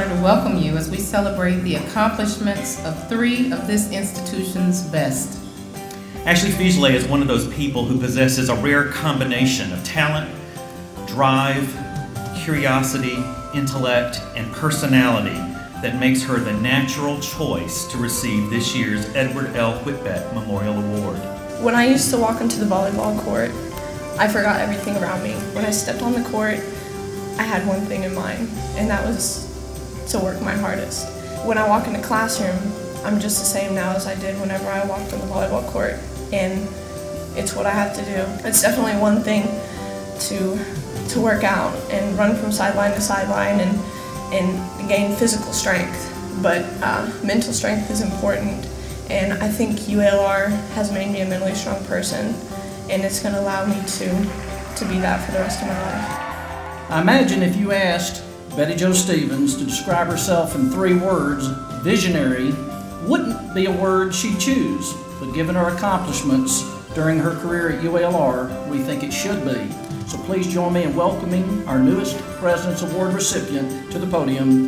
honored to welcome you as we celebrate the accomplishments of 3 of this institution's best. Ashley Feigelet is one of those people who possesses a rare combination of talent, drive, curiosity, intellect, and personality that makes her the natural choice to receive this year's Edward L. Whitbeck Memorial Award. When I used to walk into the volleyball court, I forgot everything around me. When I stepped on the court, I had one thing in mind, and that was to work my hardest. When I walk in the classroom, I'm just the same now as I did whenever I walked on the volleyball court, and it's what I have to do. It's definitely one thing to work out and run from sideline to sideline and gain physical strength, but mental strength is important, and I think UALR has made me a mentally strong person, and it's going to allow me to be that for the rest of my life. I imagine if you asked Betty Jo Stevens to describe herself in 3 words, visionary wouldn't be a word she'd choose, but given her accomplishments during her career at UALR, we think it should be. So please join me in welcoming our newest President's Award recipient to the podium,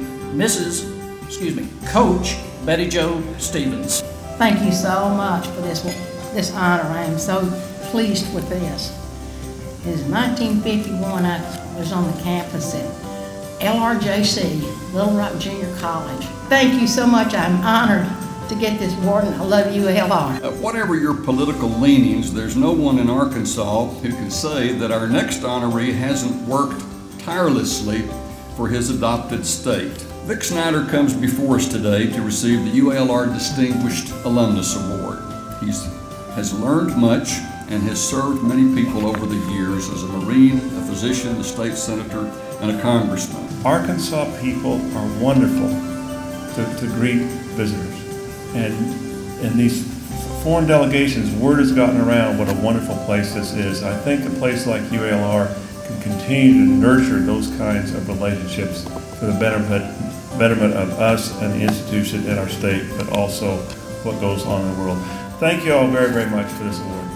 Coach Betty Jo Stevens. Thank you so much for this honor. I am so pleased with this. It is 1951. I was on the campus at LRJC, Little Rock Junior College. Thank you so much. I'm honored to get this award, and I love UALR. Whatever your political leanings, there's no one in Arkansas who can say that our next honoree hasn't worked tirelessly for his adopted state. Vic Snyder comes before us today to receive the UALR Distinguished Alumnus Award. He has learned much and has served many people over the years as a Marine, a physician, a state senator, and a congressman. Arkansas people are wonderful to greet visitors. And in these foreign delegations, word has gotten around what a wonderful place this is. I think a place like UALR can continue to nurture those kinds of relationships for the betterment of us and the institution and our state, but also what goes on in the world. Thank you all very, very much for this award.